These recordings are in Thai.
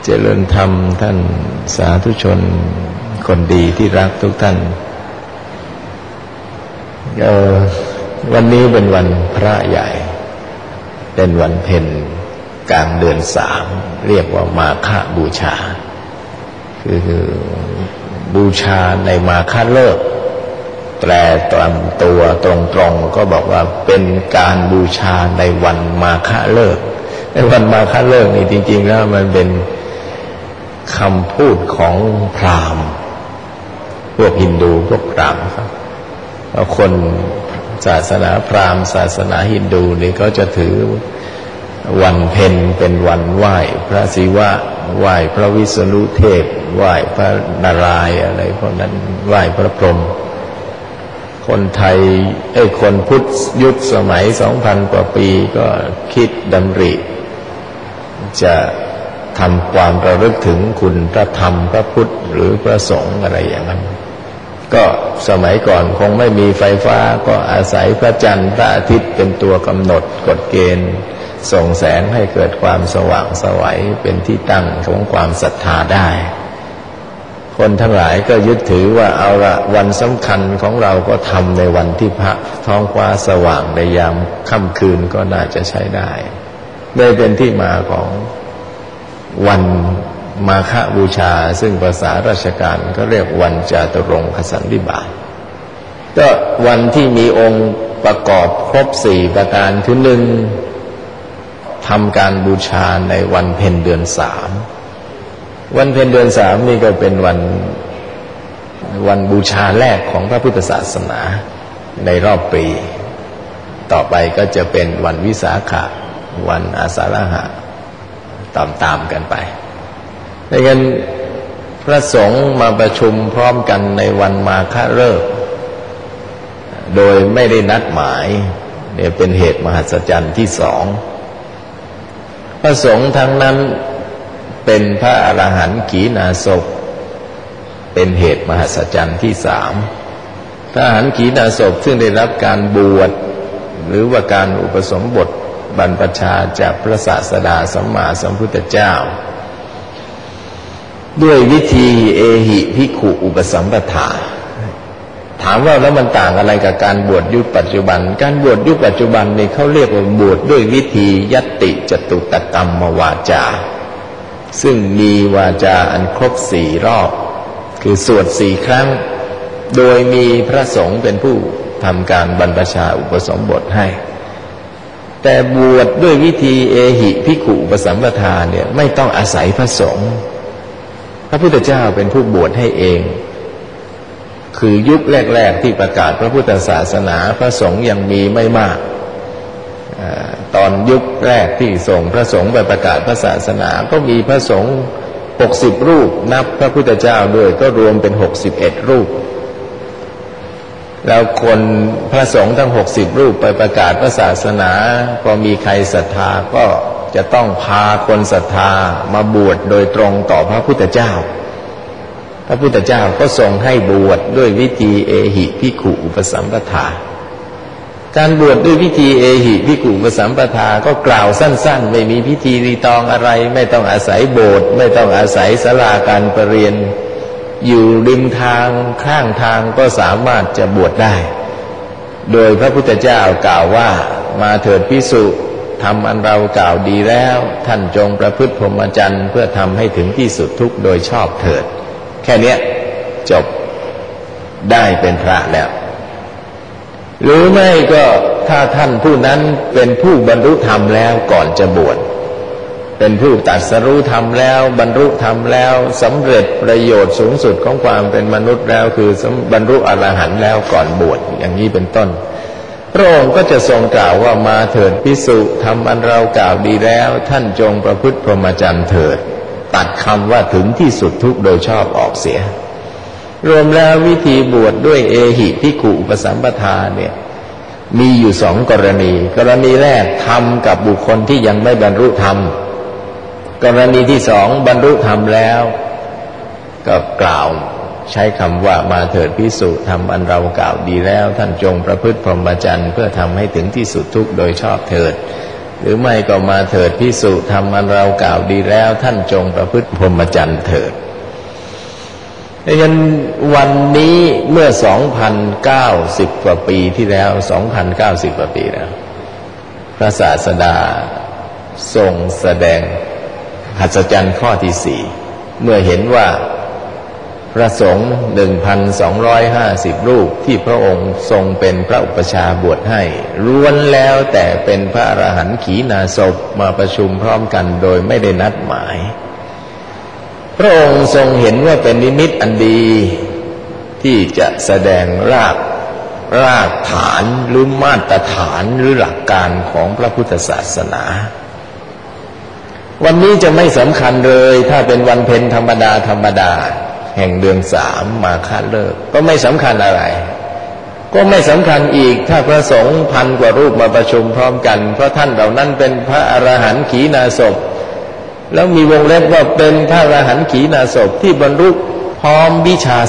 เจริญธรรมท่านสาธุชนคนดีที่รักทุกท่านวันนี้เป็นวันพระใหญ่เป็นวันเพ็ญกลางเดือน3เรียกว่ามาฆบูชาคือบูชาในมาฆฤกษ์แปลตามตัวตรงๆก็บอกว่าเป็นการบูชาในวันมาฆฤกษ์ในวันมาฆฤกษ์นี่จริงๆแล้วมันเป็นคำพูดของพราหมณ์พวกฮินดูพวกพราหมณ์ครับคนศาสนาพราหมณ์ศาสนาฮินดูนี่ก็จะถือวันเพ็ญเป็นวันไหว้พระศิวะไหว้พระวิษณุเทพไหว้พระนารายณ์อะไรพวกนั้นไหว้พระพรหมคนไทยคนพุทธยุคสมัย 2,000 กว่าปีก็คิดดำริจะทำความระลึกถึงคุณพระธรรมพระพุทธหรือพระสงฆ์อะไรอย่างนั้นก็สมัยก่อนคงไม่มีไฟฟ้าก็อาศัยพระจันทร์พระอาทิตย์เป็นตัวกำหนดกฎเกณฑ์ส่งแสงให้เกิดความสว่างไสวเป็นที่ตั้งของความศรัทธาได้คนทั้งหลายก็ยึดถือว่าเอาละวันสำคัญของเราก็ทำในวันที่พระท้องฟ้าสว่างในยามค่ำคืนก็น่าจะใช้ได้เลยเป็นที่มาของวันมาฆบูชาซึ่งภาษาราชการก็เรียกวันจาตุรงคสันนิบาตก็วันที่มีองค์ประกอบครบ4ประการคือ1ทำการบูชาในวันเพ็ญเดือน3วันเพ็ญเดือน3นี่ก็เป็นวันบูชาแรกของพระพุทธศาสนาในรอบปีต่อไปก็จะเป็นวันวิสาขะวันอาสาฬหะตามกันไปดังนั้นพระสงฆ์มาประชุมพร้อมกันในวันมาฆฤกษ์โดยไม่ได้นัดหมายเนี่ยเป็นเหตุมหัศจรรย์ที่2พระสงฆ์ทั้งนั้นเป็นพระอรหันต์ขีณาสพเป็นเหตุมหัศจรรย์ที่3พระอรหันต์ขีณาสพซึ่งได้รับการบวชหรือว่าการอุปสมบทบรรพชาจากพระศาสดาสัมมาสัมพุทธเจ้าด้วยวิธีเอหิภิกขุอุปสัมปทาถามว่าแล้วมันต่างอะไรกับการบวชยุคปัจจุบันการบวชยุคปัจจุบันนี่เขาเรียกว่าบวชด้วยวิธียัตติจตุตกรรมวาจาซึ่งมีวาจาอันครบ4รอบคือสวด4ครั้งโดยมีพระสงฆ์เป็นผู้ทำการบรรพชาอุปสมบทให้แต่บวชด้วยวิธีเอหิภิกขุอุปสัมปทาเนี่ยไม่ต้องอาศัยพระสงฆ์พระพุทธเจ้าเป็นผู้บวชให้เองคือยุคแรกๆที่ประกาศพระพุทธศาสนาพระสงฆ์ยังมีไม่มากตอนยุคแรกที่ส่งพระสงฆ์ไปประกาศพระศาสนาก็มีพระสงฆ์60รูปนับพระพุทธเจ้าด้วยก็รวมเป็น61รูปแล้วคนพระสงฆ์ทั้ง60รูปไปประกาศพระศาสนาพอมีใครศรัทธาก็จะต้องพาคนศรัทธามาบวชโดยตรงต่อพระพุทธเจ้าพระพุทธเจ้าก็ทรงให้บวชด้วยวิธีเอหิภิกขุอุปสัมปทาการบวชด้วยวิธีเอหิภิกขุอุปสัมปทาก็กล่าวสั้นๆไม่มีพิธีรีตองอะไรไม่ต้องอาศัยโบสถ์ไม่ต้องอาศัยศาลาการประเรียนอยู่ริมทางข้างทางก็สามารถจะบวชได้โดยพระพุทธเจ้ากล่าวว่ามาเถิดภิกษุทำอันเรากล่าวดีแล้วท่านจงประพฤติพรหมจรรย์เพื่อทำให้ถึงที่สุดทุกข์โดยชอบเถิดแค่นี้จบได้เป็นพระแล้วหรือไม่ก็ถ้าท่านผู้นั้นเป็นผู้บรรลุธรรมแล้วก่อนจะบวชเป็นผู้ตรัสรู้ธรรมแล้วบรรลุธรรมแล้วสำเร็จประโยชน์สูงสุดของความเป็นมนุษย์แล้วคือบรรลุอรหันต์แล้วก่อนบวชอย่างนี้เป็นต้นพระองค์ก็จะทรงกล่าวว่ามาเถิดภิกษุทำอันเรากล่าวดีแล้วท่านจงประพฤติพรหมจรรย์เถิดตัดคำว่าถึงที่สุดทุกข์โดยชอบออกเสียรวมแล้ววิธีบวชด้วยเอหิภิกขุอุปสัมปทาเนี่ยมีอยู่2กรณีแรกทำกับบุคคลที่ยังไม่บรรลุธรรมกรณีที่2บรรลุธรรมแล้วก็กล่าวใช้คำว่ามาเถิดภิกษุทำอันเรากล่าวดีแล้วท่านจงประพฤติพรหมจรรย์เพื่อทำให้ถึงที่สุดทุกข์โดยชอบเถิดหรือไม่ก็มาเถิดภิกษุทำอันเรากล่าวดีแล้วท่านจงประพฤติพรหมจรรย์เถิดดังนั้นวันนี้เมื่อ 2,090 กว่าปีที่แล้ว 2,090 กว่าปีแล้วพระศาสดาทรงแสดงหัศจรรย์ข้อที่ 4เมื่อเห็นว่าพระสงฆ์ 1,250 รูปที่พระองค์ทรงเป็นพระอุปชาบวชให้ล้วนแล้วแต่เป็นพระอรหันต์ขีณาสพมาประชุมพร้อมกันโดยไม่ได้นัดหมายพระองค์ทรงเห็นว่าเป็นนิมิตอันดีที่จะแสดงรากฐานหรือมาตรฐานหรือหลักการของพระพุทธศาสนาวันนี้จะไม่สำคัญเลยถ้าเป็นวันเพ็ญธรรมดาแห่งเดือน3มาฆเลิกก็ไม่สำคัญอะไรก็ไม่สำคัญอีกถ้าพระสงฆ์ 1,000 กว่ารูปมาประชุมพร้อมกันเพราะท่านเหล่านั้นเป็นพระอรหันต์ขีณาสพแล้วมีวงเล็บว่าเป็นพระอรหันต์ขีณาสพที่บรรลุพร้อมวิชา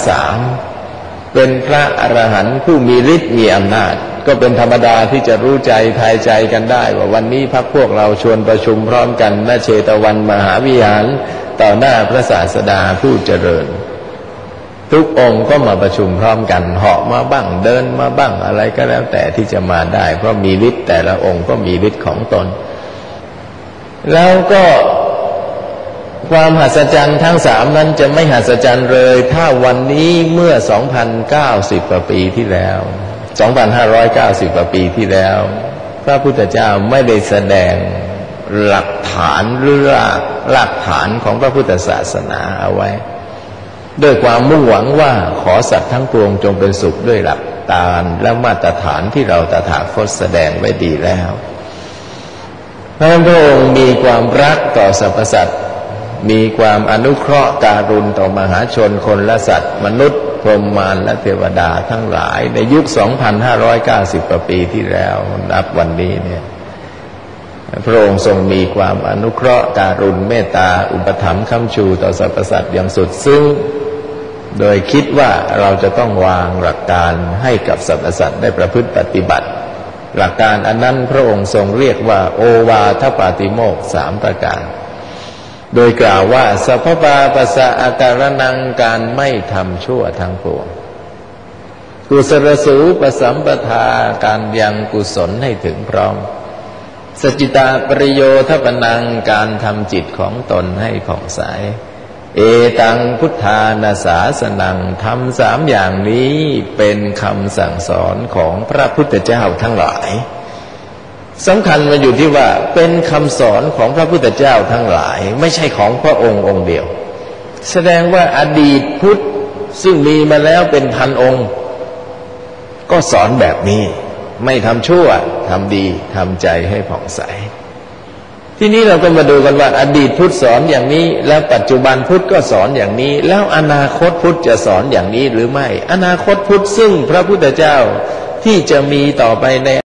3เป็นพระอรหันต์ผู้มีฤทธิ์มีอำนาจก็เป็นธรรมดาที่จะรู้ใจทายใจกันได้ว่าวันนี้พรรคพวกเราชวนประชุมพร้อมกันณเชตวันมหาวิหารต่อหน้าพระศาสดาผู้เจริญทุกองค์ก็มาประชุมพร้อมกันเหาะมาบ้างเดินมาบ้างอะไรก็แล้วแต่ที่จะมาได้เพราะมีฤทธิ์แต่ละองค์ก็มีฤทธิ์ของตนแล้วก็ความหัศจรรย์ทั้ง3นั้นจะไม่หัศจรรย์เลยถ้าวันนี้เมื่อ 2,090 กว่าปีที่แล้ว 2,590 กว่าปีที่แล้วพระพุทธเจ้าไม่ได้แสดงหลักฐานหรือรากฐานของพระพุทธศาสนาเอาไว้ด้วยความมุ่งหวังว่าขอสัตว์ทั้งปวงจงเป็นสุขด้วยหลักการและมาตรฐานที่เราตถาคตแสดงไว้ดีแล้วพระองค์มีความรักต่อสรรพสัตว์มีความอนุเคราะห์การุณต่อมหาชนคนและสัตว์มนุษย์พรหมมารและเทวดาทั้งหลายในยุค 2,590 กว่าปีที่แล้วนับวันนี้เนี่ยพระองค์ทรงมีความอนุเคราะห์การุณเมตตาอุปถัมภ์ค้ำชูต่อสรรพสัตว์อย่างสุดซึ้งโดยคิดว่าเราจะต้องวางหลักการให้กับสรรพสัตว์ได้ประพฤติปฏิบัติหลักการอันนั้นพระองค์ทรงเรียกว่าโอวาทปาติโมกข์3ประการโดยกล่าวว่าสัพพปาปัสสะอาการนังการไม่ทำชั่วทั้งปวงกุศลสูปสัมปทาการยังกุศลให้ถึงพร้อมสัจจิตาปริโยทปนังการทำจิตของตนให้ผ่องใสเอตังพุทธานาสาสนังทำ3อย่างนี้เป็นคำสั่งสอนของพระพุทธเจ้าทั้งหลายสำคัญมันอยู่ที่ว่าเป็นคำสอนของพระพุทธเจ้าทั้งหลายไม่ใช่ของพระองค์องค์เดียวแสดงว่าอดีตพุทธซึ่งมีมาแล้วเป็นพันองค์ก็สอนแบบนี้ไม่ทำชั่วทำดีทำใจให้ผ่องใสทีนี้เราก็มาดูกันว่าอดีตพุทธสอนอย่างนี้แล้วปัจจุบันพุทธก็สอนอย่างนี้แล้วอนาคตพุทธจะสอนอย่างนี้หรือไม่อนาคตพุทธซึ่งพระพุทธเจ้าที่จะมีต่อไปใน